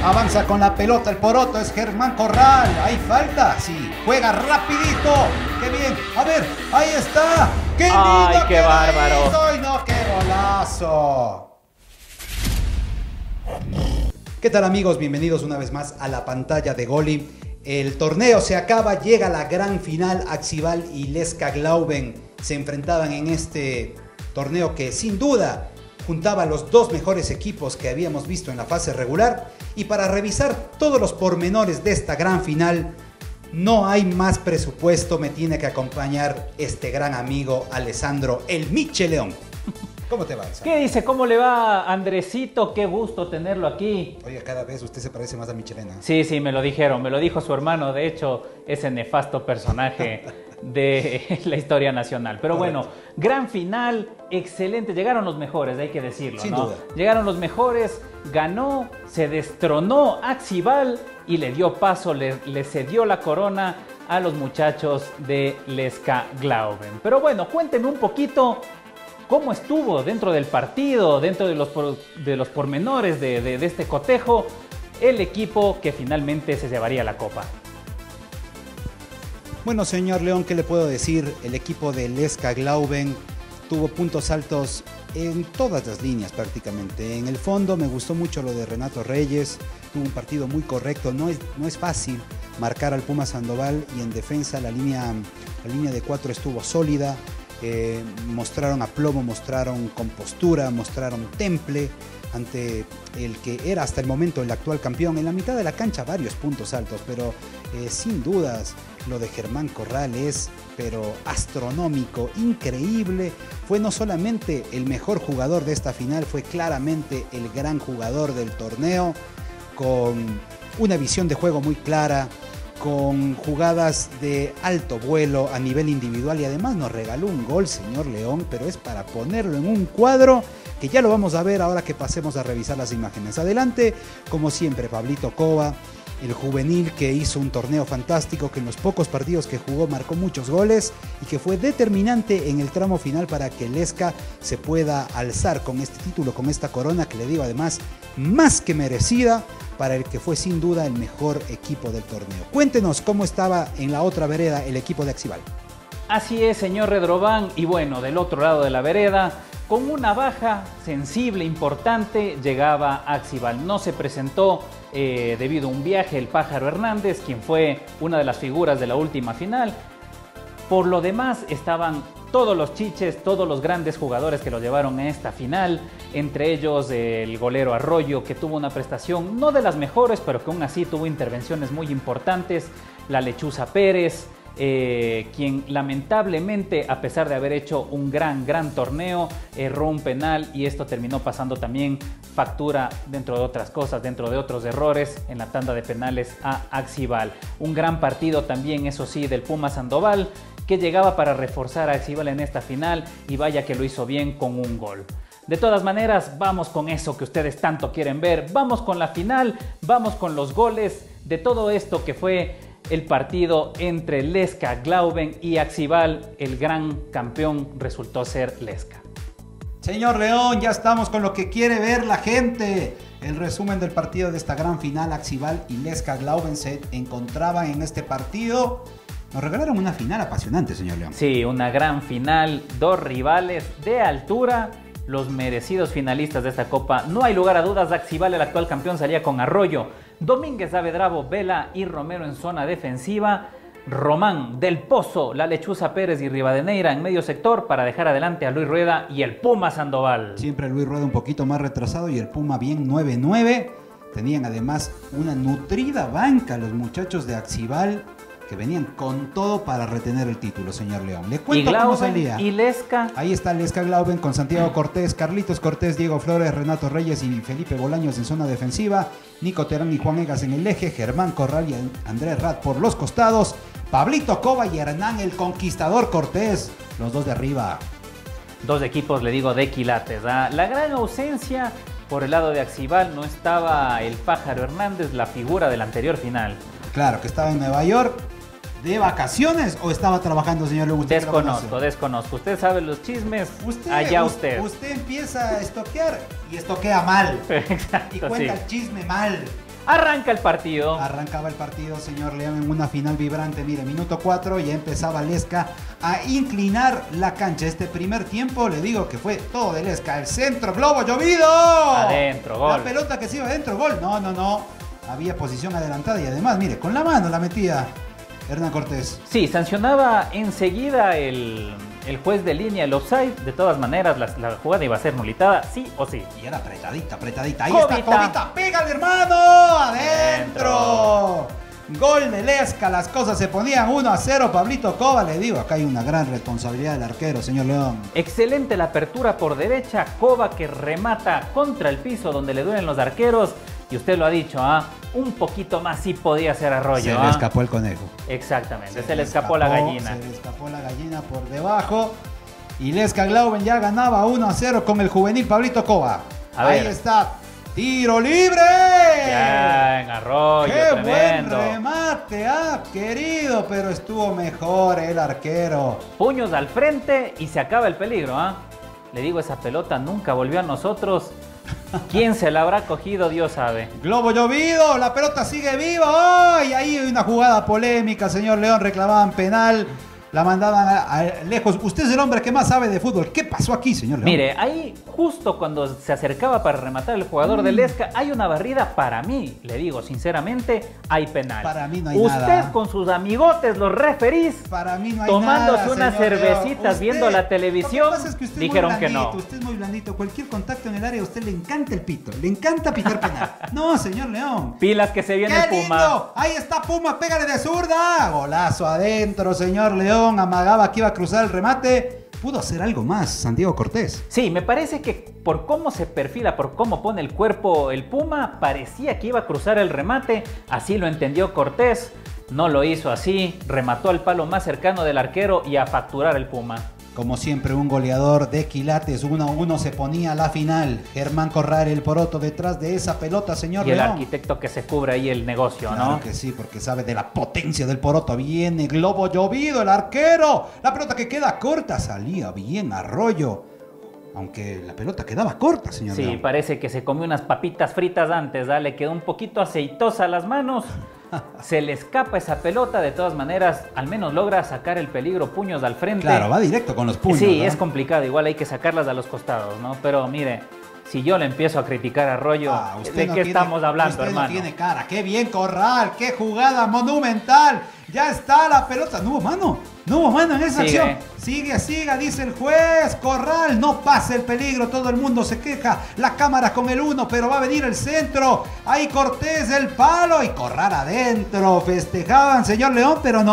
Avanza con la pelota el poroto, es Germán Corral. ¿Hay falta? Sí, juega rapidito. ¡Qué bien! A ver, ahí está. ¡Qué lindo! ¡Ay, qué bárbaro! ¡Ay, no, qué golazo! ¿Qué tal, amigos? Bienvenidos una vez más a la pantalla de Goli. El torneo se acaba, llega la gran final. Axival y Leska Glauben se enfrentaban en este torneo que sin duda juntaba los dos mejores equipos que habíamos visto en la fase regular. Y para revisar todos los pormenores de esta gran final, no hay más presupuesto, me tiene que acompañar este gran amigo Alessandro El Miche León. ¿Cómo te va, Alessandro? ¿Qué dice? ¿Cómo le va, Andresito? Qué gusto tenerlo aquí. Oye, cada vez usted se parece más a Michelena. Sí, me lo dijeron, me lo dijo su hermano, de hecho, ese nefasto personaje de la historia nacional. Pero bueno, gran final, excelente, llegaron los mejores, hay que decirlo, Sin ¿no? duda. Llegaron los mejores, ganó, se destronó Axival y le dio paso, le cedió la corona a los muchachos de Leska Glauben. Pero bueno, cuénteme un poquito cómo estuvo dentro del partido, dentro de los pormenores de este cotejo, el equipo que finalmente se llevaría la copa. Bueno, señor León, ¿qué le puedo decir? El equipo de Leska Glauben tuvo puntos altos en todas las líneas prácticamente. En el fondo me gustó mucho lo de Renato Reyes, tuvo un partido muy correcto, no es fácil marcar al Puma Sandoval, y en defensa la línea de 4 estuvo sólida. Mostraron aplomo, mostraron compostura, mostraron temple ante el que era hasta el momento el actual campeón. En la mitad de la cancha varios puntos altos, pero sin dudas lo de Germán Corral es pero astronómico, increíble. Fue no solamente el mejor jugador de esta final, fue claramente el gran jugador del torneo, con una visión de juego muy clara, con jugadas de alto vuelo a nivel individual, y además nos regaló un gol, señor León, pero es para ponerlo en un cuadro que ya lo vamos a ver ahora que pasemos a revisar las imágenes. Adelante, como siempre, Pablito Cova, el juvenil que hizo un torneo fantástico, que en los pocos partidos que jugó marcó muchos goles y que fue determinante en el tramo final para que Leska se pueda alzar con este título, con esta corona que le digo además más que merecida, para el que fue sin duda el mejor equipo del torneo. Cuéntenos cómo estaba en la otra vereda el equipo de Axival. Así es, señor Redrobán, y bueno, del otro lado de la vereda, con una baja sensible, importante, llegaba Axival. No se presentó debido a un viaje el Pájaro Hernández, quien fue una de las figuras de la última final. Por lo demás, estaban todos los chiches, todos los grandes jugadores que lo llevaron a esta final, entre ellos el golero Arroyo, que tuvo una prestación no de las mejores, pero que aún así tuvo intervenciones muy importantes, la Lechuza Pérez, quien lamentablemente, a pesar de haber hecho un gran torneo, erró un penal, y esto terminó pasando también factura, dentro de otras cosas, dentro de otros errores, en la tanda de penales a Axival. Un gran partido también, eso sí, del Puma Sandoval, que llegaba para reforzar a Axival en esta final, y vaya que lo hizo bien con un gol. De todas maneras, vamos con eso que ustedes tanto quieren ver, vamos con la final, vamos con los goles de todo esto que fue el partido entre Leska Glauben y Axival. El gran campeón resultó ser Leska. Señor León, ya estamos con lo que quiere ver la gente. El resumen del partido de esta gran final. Axival y Leska Glauben se encontraban en este partido. Nos regalaron una final apasionante, señor León. Sí, una gran final, dos rivales de altura, los merecidos finalistas de esta copa. No hay lugar a dudas, Axival, el actual campeón, salía con Arroyo, Domínguez, Avedravo, Vela y Romero en zona defensiva. Román, Del Pozo, la Lechuza Pérez y Rivadeneira en medio sector para dejar adelante a Luis Rueda y el Puma Sandoval. Siempre Luis Rueda un poquito más retrasado y el Puma bien 9-9. Tenían además una nutrida banca los muchachos de Axival, que venían con todo para retener el título, señor León. Le cuento cómo salía. Y Leska. Ahí está Leska Glauben con Santiago Cortés, Carlitos Cortés, Diego Flores, Renato Reyes y Felipe Bolaños en zona defensiva, Nico Terán y Juan Egas en el eje, Germán Corral y Andrés Rat por los costados, Pablito Cova y Hernán el Conquistador Cortés, los dos de arriba. Dos equipos, le digo, de quilates, ¿ah? La gran ausencia por el lado de Axival, no estaba el Pájaro Hernández, la figura de la anterior final. Claro, que estaba en Nueva York. ¿De vacaciones o estaba trabajando, señor León? Desconozco. Usted sabe los chismes, allá usted. Usted empieza a estoquear y estoquea mal. Exacto, y cuenta el chisme mal. Arranca el partido. Arrancaba el partido, señor León, en una final vibrante. Mire, minuto 4, ya empezaba Lesca a inclinar la cancha. Este primer tiempo, le digo que fue todo de Lesca. El centro, globo llovido. Adentro, gol. La pelota que se iba adentro, gol. No. Había posición adelantada y además, mire, con la mano la metía Hernán Cortés. Sí, sancionaba enseguida el juez de línea el offside. De todas maneras, la jugada iba a ser nulitada, sí o sí. Y era apretadita. Ahí Cobita. está Cobita. ¡Pégale, hermano! ¡Adentro! Gol de Lesca. Las cosas se ponían 1-0. Pablito Cova, le digo, acá hay una gran responsabilidad del arquero, señor León. Excelente la apertura por derecha. Cova que remata contra el piso donde le duelen los arqueros. Y usted lo ha dicho, un poquito más sí podía ser Arroyo. Se le escapó el conejo. Exactamente, se le escapó la gallina. Se le escapó la gallina por debajo. Y Lesca Glauben ya ganaba 1-0 con el juvenil Pablito Cova. Ahí está. ¡Tiro libre! Ya en Arroyo, ¡Qué tremendo! buen remate, querido! Pero estuvo mejor el arquero. Puños al frente y se acaba el peligro, Le digo, esa pelota nunca volvió a nosotros. ¿Quién se la habrá cogido? Dios sabe. Globo llovido, la pelota sigue viva. ¡Ay! Ahí hay una jugada polémica, señor León. Reclamaban penal. La mandaban lejos. Usted es el hombre que más sabe de fútbol. ¿Qué pasó aquí, señor León? Mire, ahí justo cuando se acercaba para rematar el jugador del Lesca, hay una barrida para mí. Le digo, sinceramente, hay penal. Para mí no hay Usted nada. Con sus amigotes, los referís, para mí no hay tomándose nada, unas señor cervecitas, León. viendo la televisión, lo que pasa es que usted dijeron es muy que no. Usted es muy blandito. Cualquier contacto en el área, a usted le encanta el pito. Le encanta pitar penal. No, señor León. Pilas que se viene ¡Qué el Puma. lindo! Ahí está Puma, pégale de zurda. Golazo adentro, señor León. Amagaba que iba a cruzar el remate. Pudo hacer algo más, Santiago Cortés. Sí, me parece que por cómo se perfila, por cómo pone el cuerpo el Puma, parecía que iba a cruzar el remate. Así lo entendió Cortés. No lo hizo así. Remató al palo más cercano del arquero y a facturar el Puma. Como siempre, un goleador de quilates. 1-1 se ponía a la final. Germán Corral, el poroto, detrás de esa pelota, señor Y el León. arquitecto que se cubre ahí el negocio, Claro ¿no? que sí, porque sabe de la potencia del poroto. Viene globo llovido, el arquero. La pelota que queda corta, salía bien Arroyo. Aunque la pelota quedaba corta, señor Sí, León. parece que se comió unas papitas fritas antes, le quedó un poquito aceitosa a las manos. Se le escapa esa pelota, de todas maneras, al menos logra sacar el peligro, puños al frente. Claro, va directo con los puños. Sí, ¿no? es complicado, igual hay que sacarlas a los costados, ¿no? Pero mire, si yo le empiezo a criticar a Arroyo, usted ¿de no qué tiene- estamos hablando, usted hermano? no tiene cara. ¡Qué bien Corral! ¡Qué jugada monumental! Ya está la pelota. No hubo mano. No hubo mano en esa Sigue. acción. Sigue, dice el juez. Corral, no pase el peligro. Todo el mundo se queja. La cámara con el 1, pero va a venir el centro. Ahí Cortés, el palo. Y Corral adentro. Festejaban, señor León, pero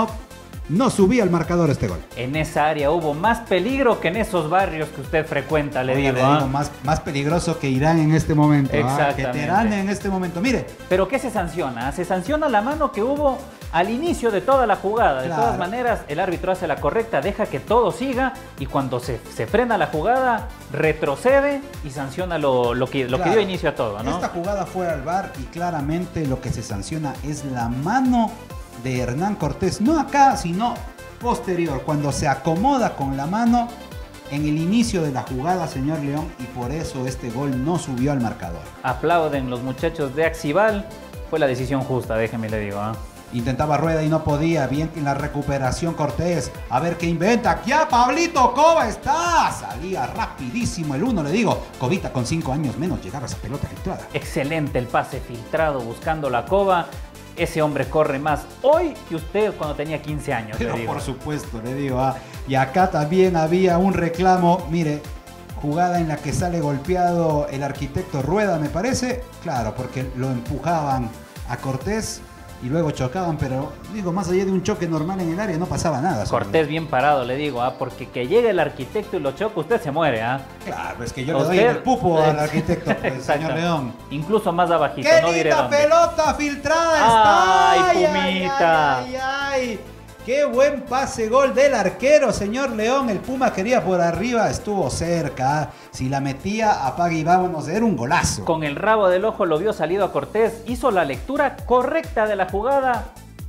no subía el marcador este gol. En esa área hubo más peligro que en esos barrios que usted frecuenta, le Oiga, digo. más peligroso que Irán en este momento. Exactamente. Que Teherán en este momento. Mire. Pero ¿qué se sanciona? Se sanciona la mano que hubo al inicio de toda la jugada. De Claro. todas maneras, el árbitro hace la correcta, deja que todo siga y cuando se frena la jugada, retrocede y sanciona lo que Claro. dio inicio a todo, ¿no? Esta jugada fue al VAR y claramente lo que se sanciona es la mano de Hernán Cortés. No acá, sino posterior, cuando se acomoda con la mano en el inicio de la jugada, señor León, y por eso este gol no subió al marcador. Aplauden los muchachos de Axival. Fue la decisión justa, déjeme le digo. Intentaba Rueda y no podía. Bien en la recuperación Cortés. A ver qué inventa. Aquí a Pablito Cova está. Salía rapidísimo el 1, le digo. Covita con 5 años menos llegaba esa pelota filtrada. Excelente el pase filtrado buscando la Cova. Ese hombre corre más hoy que usted cuando tenía 15 años, Pero le digo. por supuesto, le digo. Y acá también había un reclamo. Mire, jugada en la que sale golpeado el arquitecto Rueda, me parece. Claro, porque lo empujaban a Cortés y luego chocaban, pero digo, más allá de un choque normal en el área no pasaba nada. Cortés bien parado, le digo, porque que llegue el arquitecto y lo choque, usted se muere, Claro, es que yo le doy en el pupo al arquitecto, pues, Exacto. señor León. Incluso más abajito, ¡Qué no diré linda dónde. pelota filtrada está! ¡Ay, Pumita! ¡Ay! ¡Qué buen pase gol del arquero, señor León! El Puma quería por arriba, estuvo cerca. Si la metía, apague y vámonos, era un golazo. Con el rabo del ojo lo vio salido a Cortés, hizo la lectura correcta de la jugada.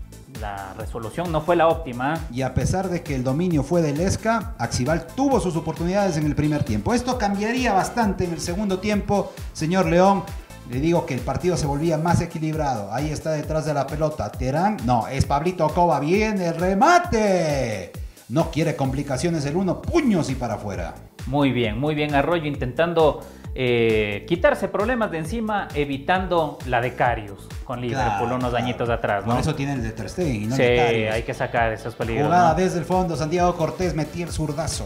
La resolución no fue la óptima. Y a pesar de que el dominio fue de Lesca, Axival tuvo sus oportunidades en el primer tiempo. Esto cambiaría bastante en el segundo tiempo, señor León. Le digo que el partido se volvía más equilibrado. Ahí está detrás de la pelota. Terán, no, es Pablito Cova. Viene el remate. No quiere complicaciones el uno, puños y para afuera. Muy bien Arroyo intentando quitarse problemas de encima, evitando la de Karius con Liverpool unos añitos atrás, ¿no? Por eso tiene el de Ter Stegen y no sí, el de Karius. hay que sacar esos peligros. Jugada ¿no? desde el fondo, Santiago Cortés metía el zurdazo,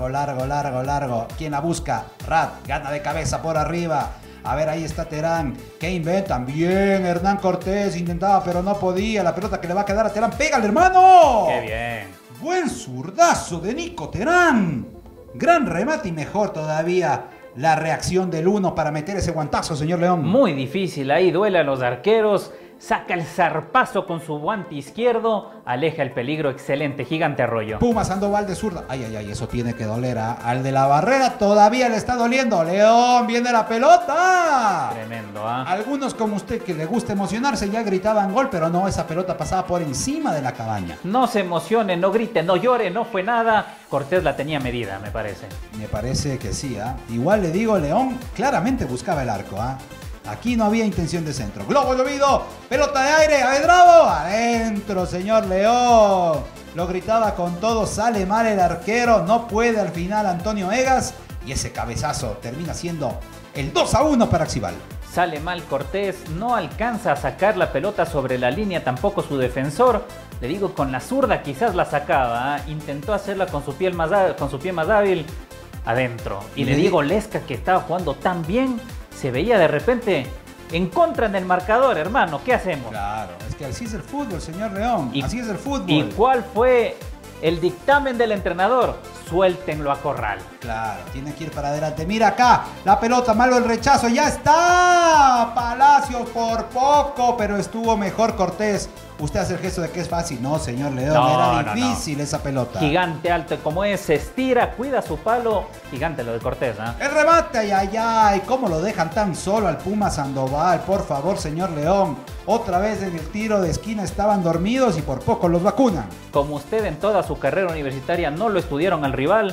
largo. ¿Quién la busca? Rad, gana de cabeza por arriba. A ver, ahí está Terán. ¿Qué inventan? Bien, Hernán Cortés intentaba, pero no podía. La pelota que le va a quedar a Terán. ¡Pégale, hermano! ¡Qué bien! Buen zurdazo de Nico Terán. Gran remate y mejor todavía la reacción del uno para meter ese guantazo, señor León. Muy difícil, ahí duele a los arqueros. Saca el zarpazo con su guante izquierdo, aleja el peligro, excelente, Gigante Arroyo. Puma Sandoval de zurda. Ay, eso tiene que doler. Al de la barrera todavía le está doliendo. León, viene la pelota. Tremendo, ¿ah? Algunos como usted que le gusta emocionarse ya gritaban gol, pero no, esa pelota pasaba por encima de la cabaña. No se emocione, no grite, no llore, no fue nada. Cortés la tenía medida, me parece. Me parece que sí, ¿ah? Igual le digo, León claramente buscaba el arco, ¿ah? Aquí no había intención de centro. Globo llovido, pelota de aire, Abedrado, adentro, señor León. Lo gritaba con todo, sale mal el arquero, no puede al final Antonio Egas. Y ese cabezazo termina siendo el 2-1 para Axival. Sale mal Cortés, no alcanza a sacar la pelota sobre la línea, tampoco su defensor. Le digo, con la zurda quizás la sacaba, ¿eh? Intentó hacerla con su pie más hábil, adentro. Y le digo, Lesca, que estaba jugando tan bien, se veía de repente en contra en el marcador, hermano. ¿Qué hacemos? Claro, es que así es el fútbol, señor León. Así es el fútbol. ¿Y cuál fue el dictamen del entrenador? Suéltenlo a Corral. Claro, tiene que ir para adelante. Mira acá, la pelota, malo el rechazo. ¡Ya está! Palacios por poco, pero estuvo mejor Cortés. Usted hace el gesto de que es fácil. No, señor León, era difícil esa pelota. Gigante alto como es, se estira, cuida su palo. Gigante lo de Cortés, ¿eh? El remate, ay, ¿cómo lo dejan tan solo al Puma Sandoval? Por favor, señor León. Otra vez en el tiro de esquina estaban dormidos y por poco los vacunan. Como usted en toda su carrera universitaria no lo estudiaron al rival,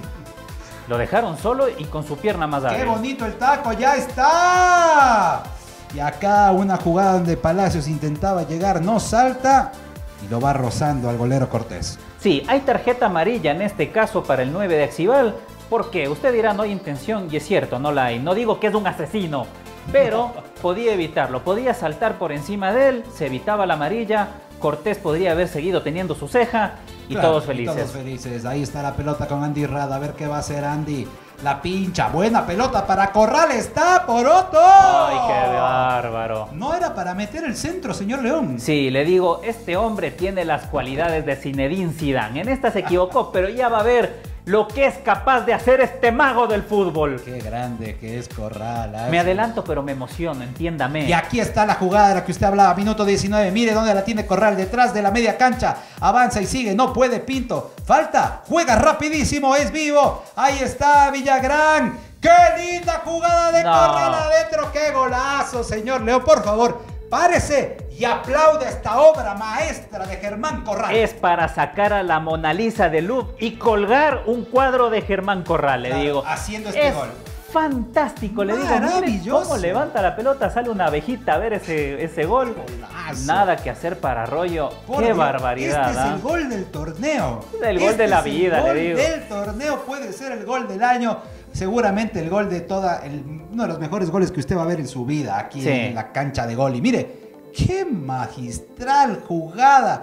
lo dejaron solo y con su pierna más hábil. ¡Qué bonito el taco! ¡Ya está! Y acá una jugada donde Palacios intentaba llegar, no salta y lo va rozando al golero Cortés. Sí, hay tarjeta amarilla en este caso para el 9 de Axival, porque usted dirá no hay intención y es cierto, no la hay. No digo que es un asesino, pero podía evitarlo, podía saltar por encima de él, se evitaba la amarilla, Cortés podría haber seguido teniendo su ceja y claro, todos felices. Todos felices, ahí está la pelota con Andy Rada, a ver qué va a hacer Andy. La pincha, buena pelota para Corral, está Poroto. ¡Ay, qué bárbaro! No era para meter el centro, señor León. Sí, le digo, este hombre tiene las cualidades de Zinedine Zidane. En esta se equivocó, pero ya va a ver lo que es capaz de hacer este mago del fútbol. Qué grande que es Corral. Me adelanto, pero me emociono, entiéndame. Y aquí está la jugada de la que usted hablaba, minuto 19. Mire dónde la tiene Corral, detrás de la media cancha. Avanza y sigue, no puede Pinto. Falta, juega rapidísimo, es vivo. Ahí está Villagrán. ¡Qué linda jugada de Corral adentro! ¡Qué golazo, señor León! Por favor, párese y aplaude esta obra maestra de Germán Corral. Es para sacar a la Mona Lisa de Louvre y colgar un cuadro de Germán Corral, le digo. Haciendo este gol. Fantástico, le digo. Maravilloso. Cómo levanta la pelota, sale una abejita a ver ese gol. Golazo. Nada que hacer para Arroyo. Qué barbaridad. Este es el gol del torneo. El gol de la vida, le digo. El gol del torneo puede ser el gol del año. Seguramente el gol de uno de los mejores goles que usted va a ver en su vida aquí en la cancha de gol. Y mire, qué magistral jugada.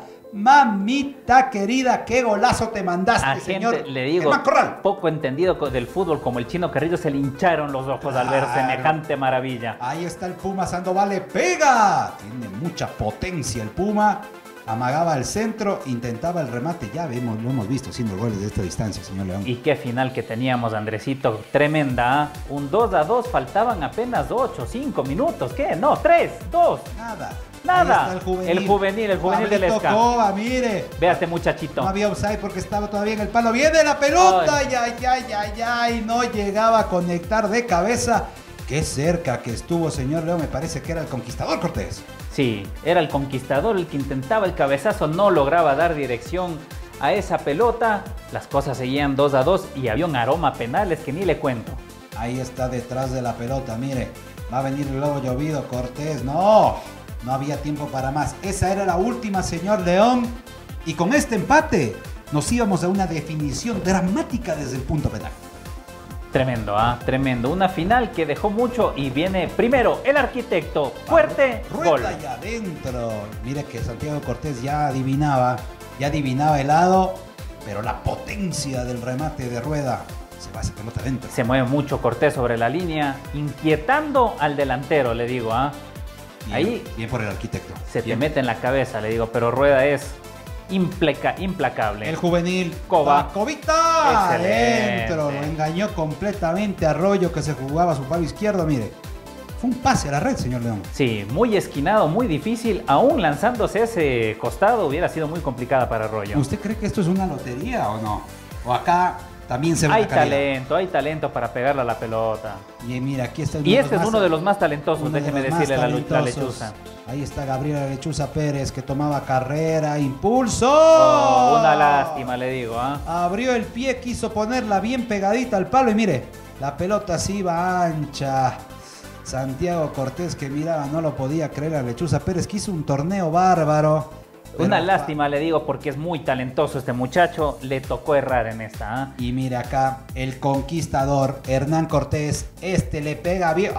Mamita querida, qué golazo te mandaste, señor. Gente, le digo, poco entendido del fútbol como el Chino Carrillo, se le hincharon los ojos al ver semejante maravilla. Ahí está el Puma Sandoval, le pega. Tiene mucha potencia el Puma. Amagaba al centro, intentaba el remate. Ya lo hemos visto haciendo goles de esta distancia, señor León. Y qué final que teníamos, Andresito. Tremenda, ¿eh? Un 2-2, faltaban apenas 8, 5 minutos. ¿Qué? No, 3, 2. Nada. El juvenil del Esca. Cova, mire. Vea este muchachito. No había offside porque estaba todavía en el palo. Viene la pelota. Ay. No llegaba a conectar de cabeza. Qué cerca que estuvo, señor León. Me parece que era el conquistador Cortés. Sí, era el conquistador el que intentaba el cabezazo. No lograba dar dirección a esa pelota. Las cosas seguían 2-2 y había un aroma penales que ni le cuento. Ahí está detrás de la pelota, mire. va a venir el lobo llovido, Cortés. No, no había tiempo para más. Esa era la última, señor León. Y con este empate nos íbamos a una definición dramática desde el punto penal. Tremendo, tremendo. Una final que dejó mucho y viene primero el arquitecto. Fuerte, gol. Rueda allá adentro. Mire que Santiago Cortés ya adivinaba el lado, pero la potencia del remate de Rueda se va a esa pelota adentro. Se mueve mucho Cortés sobre la línea, inquietando al delantero, le digo. Ahí bien por el arquitecto. Se te mete en la cabeza, le digo, pero Rueda es implacable. El juvenil Covita. Adentro, lo engañó completamente a Arroyo, que se jugaba a su palo izquierdo. Mire, fue un pase a la red, señor León. Sí, muy esquinado, muy difícil. Aún lanzándose ese costado hubiera sido muy complicada para Arroyo. ¿Usted cree que esto es una lotería o no? O acá también se ve hay talento para pegarle a la pelota. Y mira, aquí está y este es uno de los más talentosos, déjeme decirle, la Lechuza. Ahí está Gabriela Lechuza Pérez, que tomaba carrera, impulso. Una lástima, le digo. Abrió el pie, quiso ponerla bien pegadita al palo y mire, la pelota sí iba ancha. Santiago Cortés, que miraba, no lo podía creer a Lechuza Pérez, que hizo un torneo bárbaro. Una lástima, le digo, porque es muy talentoso este muchacho. Le tocó errar en esta. Y mira acá, el conquistador, Hernán Cortés. Le pega bien.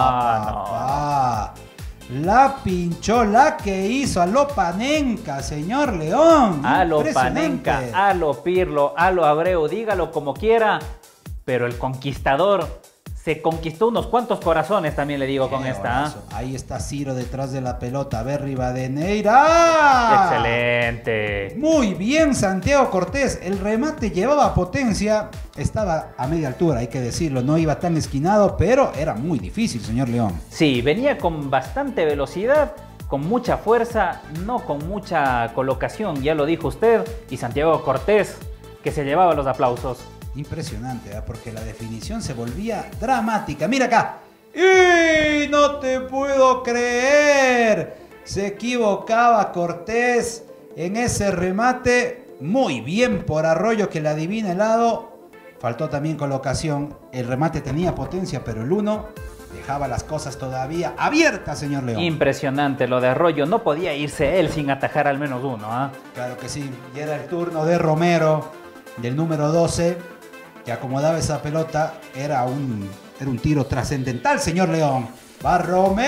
Papá. La pinchó, la que hizo a lo Panenka, señor León. A lo Panenka, a lo Pirlo, a lo Abreu, dígalo como quiera. Pero el conquistador se conquistó unos cuantos corazones, también le digo, con esta. Ahí está Ciro detrás de la pelota. A ver, Rivadeneira. Excelente. Muy bien, Santiago Cortés. El remate llevaba potencia. Estaba a media altura, hay que decirlo. No iba tan esquinado, pero era muy difícil, señor León. Sí, venía con bastante velocidad, con mucha fuerza, no con mucha colocación, ya lo dijo usted. Y Santiago Cortés, que se llevaba los aplausos. Impresionante, porque la definición se volvía dramática. Mira acá. ¡Y no te puedo creer! Se equivocaba Cortés en ese remate. Muy bien por Arroyo, que la adivina el lado. Faltó también colocación. El remate tenía potencia, pero el 1 dejaba las cosas todavía abiertas, señor León. Impresionante lo de Arroyo. No podía irse él sin atajar al menos uno. Claro que sí. Y era el turno de Romero, del número 12. Que acomodaba esa pelota. Era un tiro trascendental, señor León. ¡Va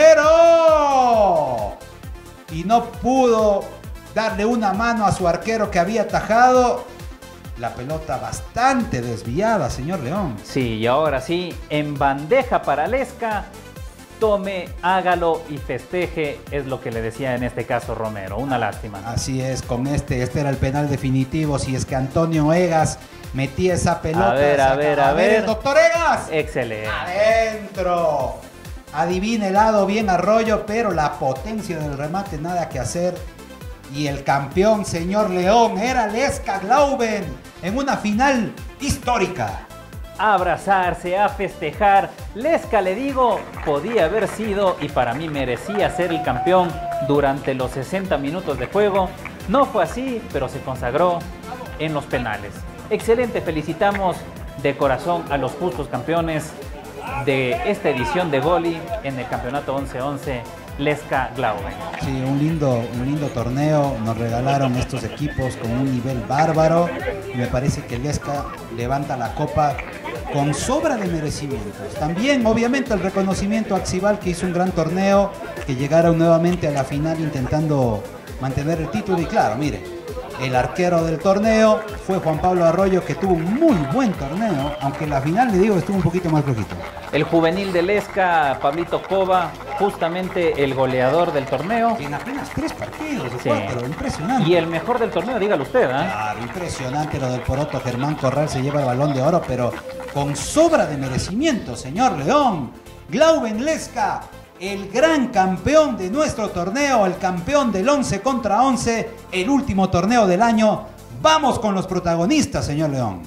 Romero! Y no pudo darle una mano a su arquero que había atajado. La pelota bastante desviada, señor León. Sí, y ahora sí, en bandeja para Lesca. Tome, hágalo y festeje, es lo que le decía en este caso Romero. Una lástima. Así es, con este era el penal definitivo. Si es que Antonio Egas metía esa pelota. A ver. El doctor Egas. Excelente. Adentro. Adivina el lado bien Arroyo, pero la potencia del remate nada que hacer. Y el campeón, señor León, era Lesca Glauben en una final histórica. A abrazarse, a festejar. Lesca, le digo, podía haber sido y para mí merecía ser el campeón durante los 60 minutos de juego. No fue así, pero se consagró en los penales. Excelente, felicitamos de corazón a los justos campeones de esta edición de Goli en el campeonato 11-11, Lesca Glauben. Sí, un lindo torneo. Nos regalaron estos equipos con un nivel bárbaro. Y me parece que Lesca levanta la copa con sobra de merecimientos. También, obviamente, el reconocimiento a Axibal, que hizo un gran torneo, que llegaron nuevamente a la final intentando mantener el título. Y claro, mire, el arquero del torneo fue Juan Pablo Arroyo, que tuvo un muy buen torneo, aunque la final, le digo, estuvo un poquito más flojito. El juvenil de Lesca, Pablito Cova, justamente el goleador del torneo. En apenas 3 partidos, sí. 4, impresionante. Y el mejor del torneo, dígalo usted. Claro, impresionante lo del poroto. Germán Corral se lleva el Balón de Oro, pero con sobra de merecimiento, señor León. Glauben Lesca, el gran campeón de nuestro torneo, el campeón del 11 contra 11, el último torneo del año. Vamos con los protagonistas, señor León.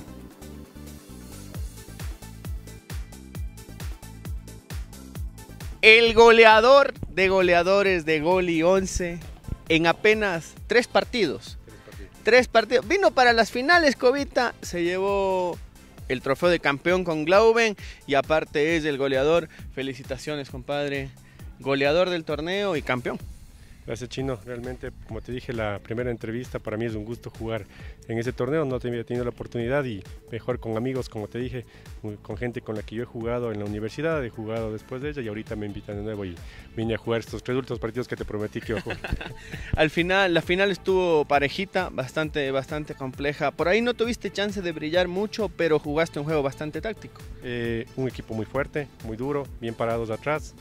El goleador de goleadores de Goli 11 en apenas 3 partidos. 3 partidos. Vino para las finales, Covita, se llevó el trofeo de campeón con Glauben y aparte es el goleador. Felicitaciones, compadre. Goleador del torneo y campeón. Gracias, Chino. Realmente, como te dije, la primera entrevista, para mí es un gusto jugar en ese torneo. No había tenido la oportunidad y mejor con amigos, como te dije, con gente con la que yo he jugado en la universidad, he jugado después de ella y ahorita me invitan de nuevo y vine a jugar estos 3 últimos partidos que te prometí que iba a jugar. Al final, la final estuvo parejita, bastante compleja. Por ahí no tuviste chance de brillar mucho, pero jugaste un juego bastante táctico. Un equipo muy fuerte, muy duro, bien parados atrás.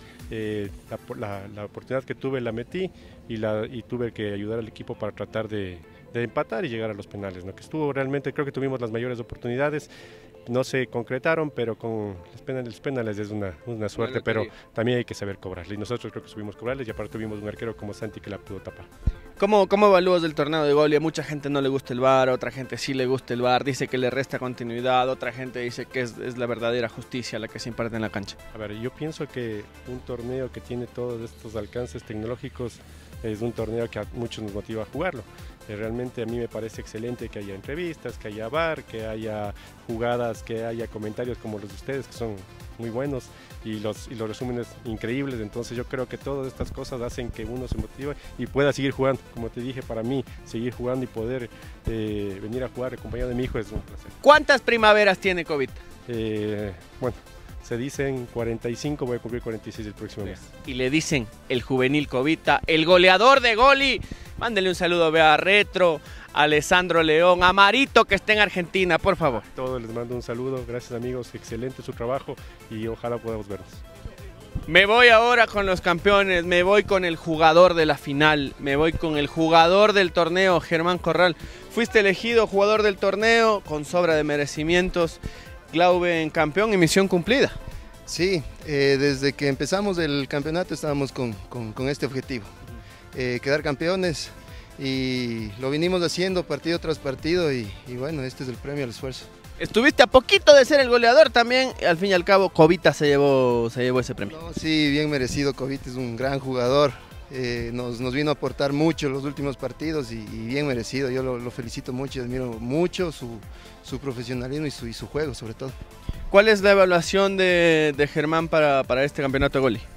La oportunidad que tuve la metí y tuve que ayudar al equipo para tratar de empatar y llegar a los penales, ¿no? Que estuvo realmente, creo que tuvimos las mayores oportunidades, no se concretaron, pero con los penales es una suerte, pero también hay que saber cobrarle y nosotros creo que subimos cobrarles y aparte tuvimos un arquero como Santi que la pudo tapar. ¿Cómo evalúas el torneo de Goli? A mucha gente no le gusta el VAR, otra gente sí le gusta el VAR, dice que le resta continuidad, otra gente dice que es la verdadera justicia la que se imparte en la cancha. A ver, yo pienso que un torneo que tiene todos estos alcances tecnológicos es un torneo que a muchos nos motiva a jugarlo. Realmente a mí me parece excelente que haya entrevistas, que haya VAR, que haya jugadas, que haya comentarios como los de ustedes que son muy buenos y los resúmenes increíbles. Entonces yo creo que todas estas cosas hacen que uno se motive y pueda seguir jugando. Como te dije, para mí seguir jugando y poder venir a jugar acompañado de mi hijo es un placer. ¿Cuántas primaveras tiene Cobita? Bueno, se dicen 45, voy a cumplir 46 el próximo mes. Y le dicen el juvenil Cobita, el goleador de Goli. Mándele un saludo a Bea Retro, a Alessandro León, a Marito que está en Argentina, por favor. A todos les mando un saludo, gracias amigos, excelente su trabajo y ojalá podamos vernos. Me voy ahora con los campeones, me voy con el jugador de la final, me voy con el jugador del torneo, Germán Corral. Fuiste elegido jugador del torneo con sobra de merecimientos. Glauben campeón y misión cumplida. Sí, desde que empezamos el campeonato estábamos con este objetivo, quedar campeones y lo vinimos haciendo partido tras partido y bueno, este es el premio al esfuerzo. Estuviste a poquito de ser el goleador también, al fin y al cabo Cobita se llevó ese premio. No, sí, bien merecido, Cobita es un gran jugador, nos vino a aportar mucho en los últimos partidos y bien merecido, yo lo felicito mucho, admiro mucho su profesionalismo y su juego sobre todo. ¿Cuál es la evaluación de Germán para este campeonato de Goli?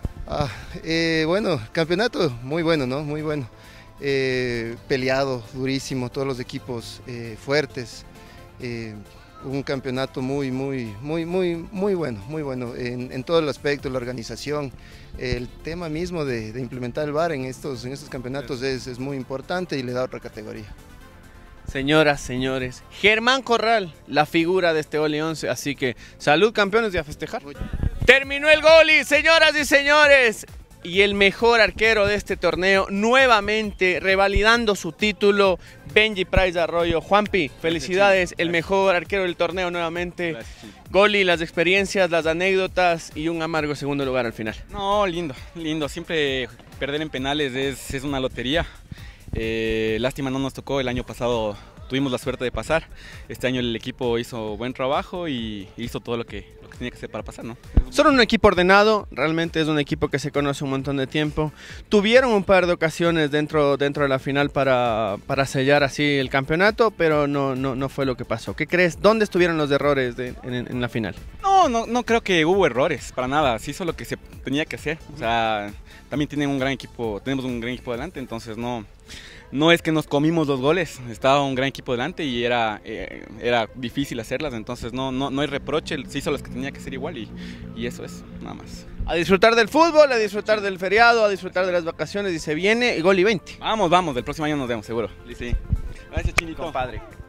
Bueno, campeonato muy bueno, ¿no? Muy bueno, peleado, durísimo, todos los equipos fuertes. Un campeonato muy bueno en todo el aspecto, la organización, el tema mismo de implementar el VAR en estos campeonatos es muy importante y le da otra categoría. Señoras, señores, Germán Corral, la figura de este Goli 11, así que salud campeones y a festejar. Terminó el Goli, señoras y señores. Y el mejor arquero de este torneo, nuevamente revalidando su título, Benji Price Arroyo. Juanpi, felicidades, el mejor arquero del torneo nuevamente. Goli, las experiencias, las anécdotas y un amargo segundo lugar al final. No, lindo, siempre perder en penales es una lotería. Lástima no nos tocó, el año pasado tuvimos la suerte de pasar. Este año el equipo hizo buen trabajo y hizo todo lo que tenía que hacer para pasar, ¿no? Son un equipo ordenado, realmente es un equipo que se conoce un montón de tiempo. Tuvieron un par de ocasiones dentro de la final para sellar así el campeonato, pero no fue lo que pasó. ¿Qué crees? ¿Dónde estuvieron los errores en la final? No creo que hubo errores, para nada. Se hizo lo que se tenía que hacer. O sea, también tenemos un gran equipo delante, entonces no es que nos comimos los goles, estaba un gran equipo delante y era difícil hacerlas, entonces no hay reproche, se hizo las que tenía que hacer igual y eso es, nada más. A disfrutar del fútbol, a disfrutar del feriado, a disfrutar de las vacaciones y se viene Goli 20. Vamos, del próximo año nos vemos, seguro. Sí. Gracias, Chinito. Compadre.